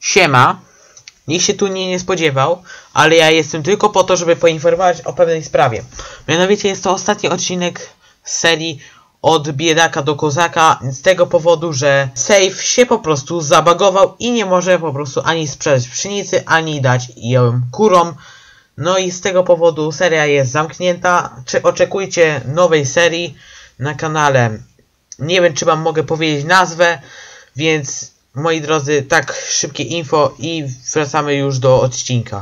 Siema, nikt się tu nie spodziewał, ale ja jestem tylko po to, żeby poinformować o pewnej sprawie. Mianowicie jest to ostatni odcinek z serii Od biedaka do kozaka, z tego powodu, że save się po prostu zabagował i nie może po prostu ani sprzedać pszenicy, ani dać ją kurom. No i z tego powodu seria jest zamknięta. Oczekujcie nowej serii na kanale. Nie wiem, czy wam mogę powiedzieć nazwę, więc moi drodzy, tak szybkie info i wracamy już do odcinka.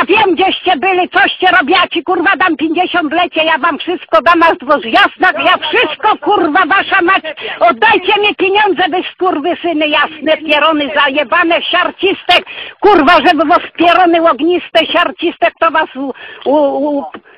wiem, gdzieście byli, coście robiaci, kurwa, dam 50-lecie, ja wam wszystko dam, aż dwóch jasnak, ja wszystko, kurwa, wasza mać, oddajcie mi pieniądze, wy skurwysyny jasne, pierony zajebane, siarcistek, kurwa, żeby was pierony ogniste, siarcistek, to was